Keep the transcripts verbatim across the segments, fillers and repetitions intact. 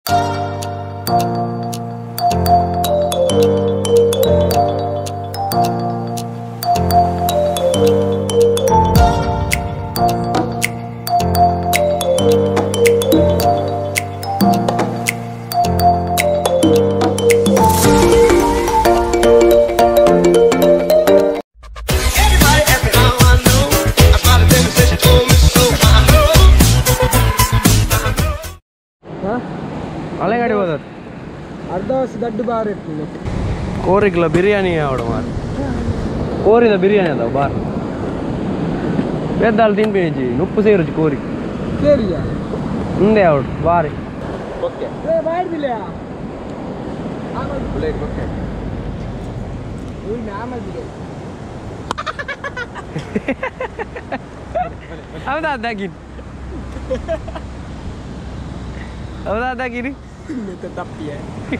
ಅಲೆಗಾಡಿ ಹೋದದ್ದು ಅರ್ಧ ವರ್ಷ ದಡ್ಡು ಬಾರ್ ಇರ್ತದೆ ಕೋರಿಗ್ಲ ಬಿರಿಯಾನಿ ಅವಡು ಮಾರು ಕೋರಿದ ಬಿರಿಯಾನಿ ಅದಾವ ಬಾರ್ ಪೆದ್ದಾಳು ತಿನ್ಬೇಜಿ ಉಪ್ಪು ಸೇರುಜಿ ಕೋರಿ ಸೇರಿಯಾ ಮುಂದೆ ಅವಡು ಬಾರಿ ಓಕೆ ಏ ಮಾಡಿದಿಲ್ಲ ಆಮೇಲೆ ಪ್ಲೇಟ್ ಓಕೆ ಉಳ್ಳಿ ಆಮೇಲೆ ಬಿಡು ಹೌದಾ ಅದಾಗಿನ್ ಹೌದಾ ಅದಾಗಿರಿ ತಪ್ಪಿಯೇ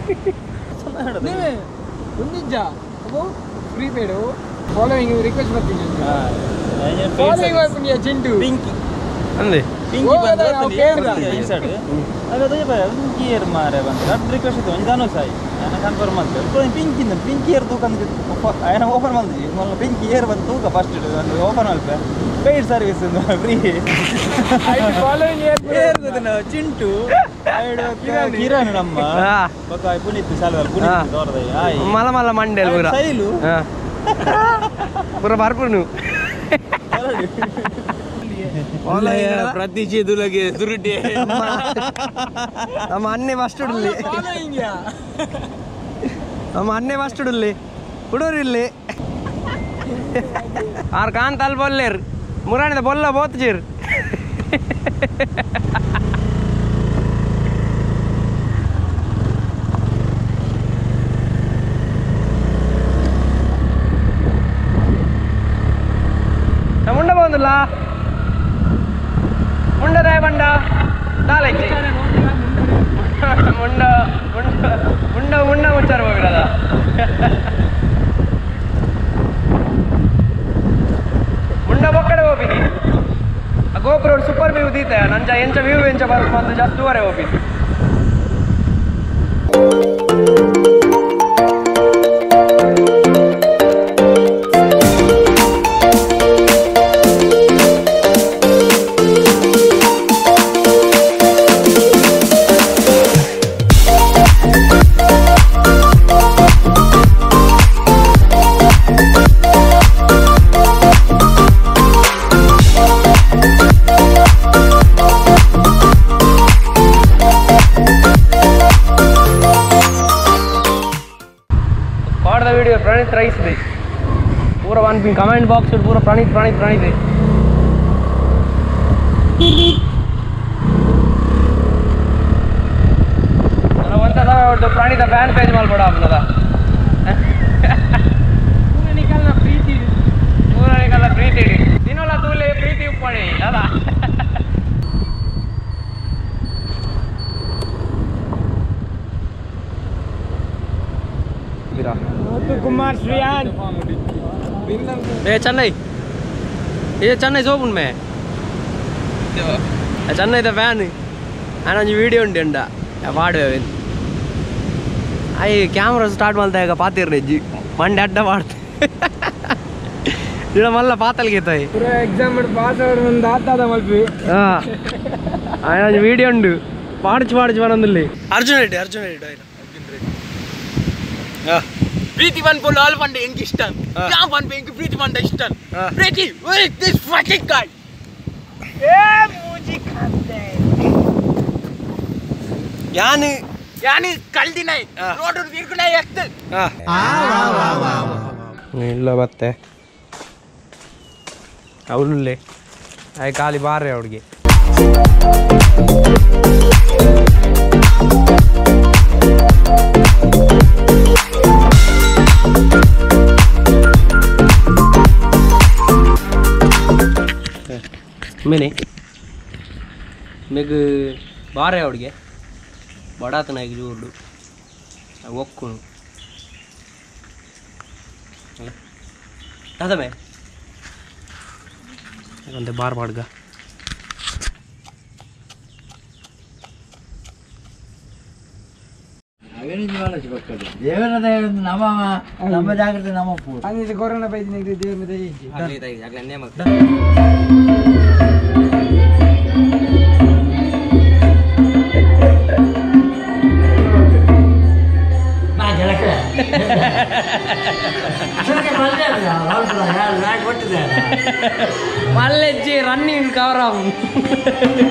ನಿಜ ಪ್ರೀಪೇಡು ಫಾಲೋವಿಂಗ್ ರಿಕ್ವೆಸ್ಟ್ ಬರ್ತೀನಿ ಫಾಲೋವಿಂಗ್ ಬರ್ತೀನಿ ಚಿಂಟು ಪಿಂಕಿ ಅಂದೆ ಪಿಂಕಿ ಬಂದ್ರೆ ಈ ಸೈಡ್ ಅದು ಪಿಂಕಿ ಏರ್ ಮಾರೆ ಬಂದ್ರೆ ಅದು ರಿಕ್ವೆಸ್ಟ್ ಇತ್ತು ಒಂದಾನು ಸಾಯಿ ನಾನು ಕನ್ಫರ್ಮ್ ಮಾಡ್ತೇವೆ ಪಿಂಕಿ ಪಿಂಕಿ ಏರ್ ತೂಕ ఆయన ಓಪನ್ ಮಾಡಿದ್ವಿ ಮೊದಲು ಪಿಂಕಿ ಏರ್ ಬಂದು ತೂಕ ಫಸ್ಟ್ ಒಂದು ಓಪನ್ ಮಾಡ್ತೆ ಪೇಯ್ಡ್ ಸರ್ವಿಸ್ ಫ್ರೀ ಫಾಲೋವಿಂಗ್ ಏರ್ ಚಿಂಟು ಕಿರಣ್ ನಮ್ಮ ಪಕ್ಕ ಪುನೀತ್ ಶಾಲೆಯಲ್ಲಿ ಪುನೀತ್ ದೊರದೈ ಮಲ ಮಲ ಮಂಡೆಲ್ ಪೂರ ಸೈಲು ಪೂರ ಬರ್ಪುರ್ ನೀವು ಪ್ರತಿ ಚೇದುಲಗೆ ದುರುಟೆ ನಮ್ಮ ಅನ್ನೆ ಫಸ್ಟ್ ಉಡ್ಲಿ ನಮ್ಮ ಅನ್ನೆ ಫಸ್ಟ್ ಉಡ್ಲಿ ಹುಡೂರಿಲ್ಲಿ ಆರ್ ಕಾಂತಲ್ ಬೊಲ್ಲೇರ್ ಮುರಾಣಿದ ಬೊಲ್ಲ ಬೋತ್ಜೀರ್ ಮುಂಡ ಬಂದಿಲ್ಲ ಮುಂಡದಾಯ ಬಂಡ ನಾಲ್ಕು ಮುಂಡ ಮುಂಡ ಮುಂಡ ಮುಂಡ ಮುಚ್ಚಾರ ಹೋಗಿರದ ಮುಂಡ ಬೊಕ್ಕಡೆ ಹೋಗಿನಿ ಗೋಪುರ ಸೂಪರ್ ವ್ಯೂ ದೀತೆ ನಂಚ ಎಂಚ ವ್ಯೂ ಎಂಚ ಬರ್ಕು ಅಂತ ಜಾಸ್ತಿ ದೂರ ಹೋಗಿನಿ वीडियो प्रणीत रईस दे पूरा वन पिन कमेंट बॉक्स पूरा प्रणीत प्रणीत प्रणीत दे प्रणीत फैन पेज माल पड़ा अपना पूरा निकलना प्रीति पूरा निकलना प्रीति दिनोला तूले प्रीति पड़े अदा कुमार श्रीयान ये चेन्नई ये चेन्नई सोपुन में चेन्नई द फैन ఆయన వీడియో ఉండి అండ వాడు అవి కెమెరా స్టార్ట్ మళ్ళీ పాతీరు నెజ్జి మండి అడ్డ వాడుతాయి ఇక్కడ మళ్ళీ పాతలు గీతాయి ఎగ్జామ్ పాస్ అవ్వడం దాదా మళ్ళీ ఆయన వీడియో ఉండు పాడిచి పాడిచి మనందుల్లి అర్జున్ రెడ్డి అర్జున్ రెడ్డి ఆయన అర్జున్ రెడ్డి ಪ್ರೀತಿ ಬಂದು ಲಾಲ್ ಪಂಡೆ ಹೆಂಗೆ ಇಷ್ಟ ಯಾವ ಬಂದು ಹೆಂಗೆ ಪ್ರೀತಿ ಬಂದ ಇಷ್ಟ ಪ್ರೀತಿ ದಿಸ್ ಫಕಿಂಗ್ ಗಾಯ್ ಏ ಮೂಜಿ ಖಾತೆ ಯಾನಿ ಯಾನಿ ಕಲ್ದಿನೈ ರೋಡ್ ಇರ್ಕುನೈ ಎಕ್ತ ಇಲ್ಲ ಬತ್ತೆ ಅವನುಲ್ಲೇ ಆಯ್ ಖಾಲಿ ಬಾರೆ ಅವ್ರಿಗೆ मैंने मेग बारे ಅವ್ರಿಗೆ ಬಡಾತನ ಈಗ ಜೋಡು ಒಕ್ಕುನು ಅಲ್ಲ ಅದಮೆ ಅಂತೆ ಬಾರ್ ಮಾಡ್ಗ ದೇವರ ದಯ ನಮ್ಮ ನಮ್ಮ ಜಾಗ್ರತೆ ನಮ್ಮ ಪೂರ ಅಂದ್ರೆ ಕೊರೋನಾ ಬೈದಿನ ದೇವ್ರ ದಯ ಇಜ್ಜಿ మళ్ళీ రన్నింగ్ కవర్ అవ్వు